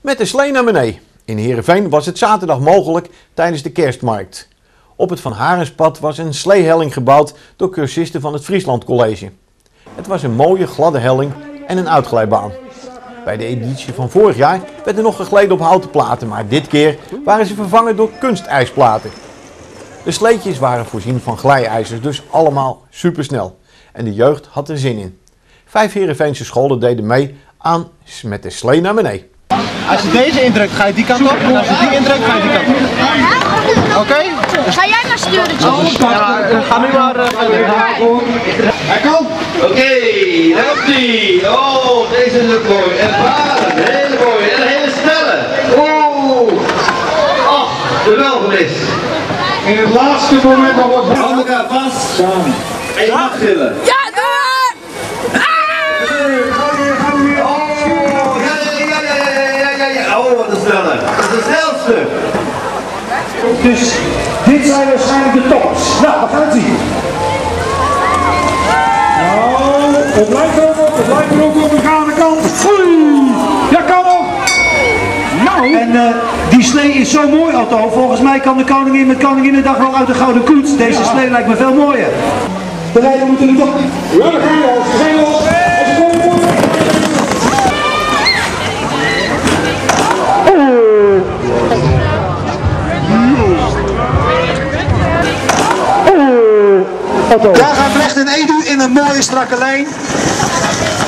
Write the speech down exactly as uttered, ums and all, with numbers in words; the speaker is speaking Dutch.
Met de slee naar beneden. In Heerenveen was het zaterdag mogelijk tijdens de kerstmarkt. Op het Van Harenspad was een sleehelling gebouwd door cursisten van het Friesland College. Het was een mooie gladde helling en een uitglijbaan. Bij de editie van vorig jaar werd er nog gegleden op houten platen, maar dit keer waren ze vervangen door kunstijsplaten. De sleetjes waren voorzien van glijijzers, dus allemaal supersnel. En de jeugd had er zin in. Vijf Heerenveense scholen deden mee aan met de slee naar beneden. Als je deze indrukt, ga je die kant op. En als je die indrukt, ga je die kant op. Oké? Okay? Ga jij maar sturen? Ja, ga nu maar. Hij komt! Oké, okay, daar komt hij! Oh, deze is ook mooi. En varen, hele mooi. En een hele snelle. Oeh! Ach, de welgemis. In het laatste moment nog wat. Hou elkaar vast. En je mag gillen. Ja, doe maar! Oh, wat een snelle. Dat is de snelste. Dus dit zijn waarschijnlijk de toppers. Nou, we gaan het zien. Nou, het lijkt erop, het lijkt erop op de gaande kant. Oei, dat kan nog. Nou. En uh, die slee is zo mooi, Otto. Volgens mij kan de koningin met Koninginnedag wel uit de gouden koets. Deze ja. slee lijkt me veel mooier. De rijden moeten nu toch. Ja, we gaan los. We gaan los. Daar gaat Brecht en Edu in een mooie strakke lijn.